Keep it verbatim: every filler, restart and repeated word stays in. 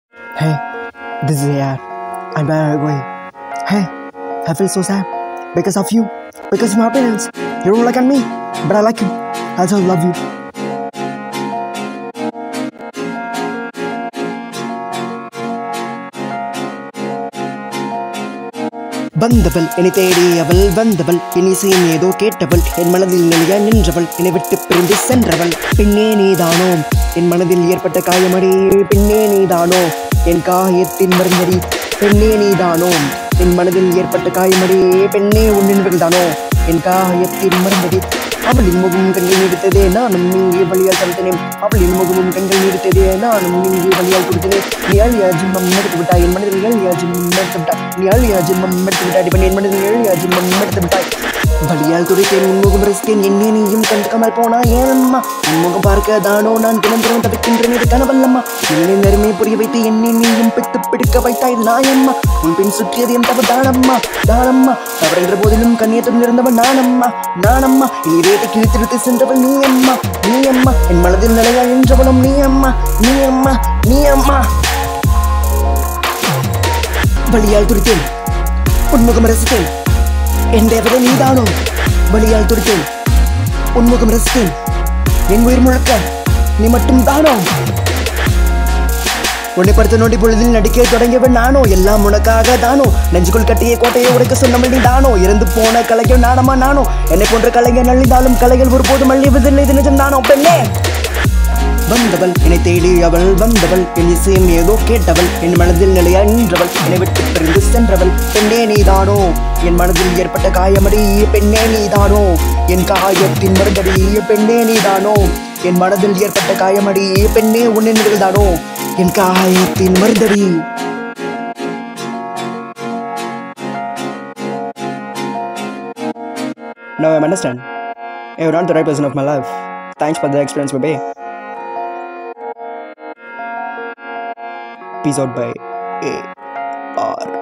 Hey, this is Heyh I. I'm Mayakka Inbam. Hey, I feel so sad because of you, because of my opinions. You don't like on me, but I like you. I just love you. வந்தவள் என்னை தேடி அவள் வந்தவள் என் இசையும் ஏதோ கேட்டவள் என் மனதில் நிலையா நின்றவள் என்னை விட்டு பிரிந்து சென்றவள் பின்னே நீதானோ என் மனதில் ஏற்பட்ட காயமடி பின்னே நீதானோ என் காயத்தின் மருந்தடி பெண்ணே நீதானோ என் மனதில் ஏற்பட்ட காயமடி பெண்ணே உன்னின் தானோ என் காயத்தின் மருந்தடி அவளின் முகமும் கண்கள் நீடித்ததே நானும் இங்கே வழியால் தடுத்தனேன் அவளின் முகமும் கண்கள் நீடித்ததே நானும் இங்கே வழியால் கொடுத்தனேன் நீ அழியா ஜிம்மம் எடுத்து விட்டாய் என் மனதில் அழியா ஜிம்மம் எடுத்து விட்டாய் நீ அழியா ஜிம்மம் எடுத்து விட்டாய் இப்ப என் மனதில் அழியா ஜிம்மம் எடுத்து விட்டாய் வழியால் துடைத்தேன் உன்முகம் ரசித்தேன் என்னே நீயும் கண்டுக்காமல் போனா ஏனம்மா உன்முகம் பார்க்க தானோ நான் தினம் தினம் தவிக்கின்றேன் இது கனவல்லம்மா என்னை நெருமை புரிய வைத்து என்னை நீயும் பித்து பிடிக்க வைத்தாய் இது நாயம்மா உன் பின் சுற்றியது என் தப்பு தானம்மா தானம்மா தவறென்ற போதிலும் கண்ணியத்துடன் இருந்தவன் நானம்மா நானம்மா இனி வேட்டை கிழித்திருத்து சென்றவள் நீ அம்மா நீ அம்மா என் மனதில் நிலையா என்றவளும் நீ அம்மா நீ அம்மா நீ அம்மா வழியால் துடித்தேன் உன்முகம் ரசித்தேன் என் தேவதை நீதானோ வழியால் துடித்தேன் உன்முகம் ரசித்தேன் என் உயிர் முழுக்க நீ மட்டும் தானோ உன்னை படுத்த நோண்டி பொழுதில் நடிக்க தொடங்கியவன் நானோ எல்லாம் உனக்காக தானோ நெஞ்சுக்குள் கட்டிய கோட்டையை உடைக்க சொன்னவள் நீ தானோ இறந்து போன கலைஞர் நானமா நானோ என்னை போன்ற கலைஞர் நள்ளிதாலும் கலைகள் ஒருபோதும் அழிவதில்லை இது நிஜம் தானோ பெண்ணே வந்தவள் என்னை தேடி அவள் வந்தவள் என் இசையும் ஏதோ கேட்டவள் என் மனதில் நிலையா நின்றவள் என்னை விட்டு பிரிந்து சென்றவள் பெண்ணே நீதானோ என் மனதில் ஏற்பட்ட காயமடி பெண்ணே நீதானோ என் காயத்தின் மருந்தடி பெண்ணே நீதானோ என் மனதில் ஏற்பட்ட காயமடி பெண்ணே உன்னின் தானோ என் காயத்தின் மருந்தடி. Now I understand. You're not the right person of my life. Thanks for the experience, baby. Peace out by A R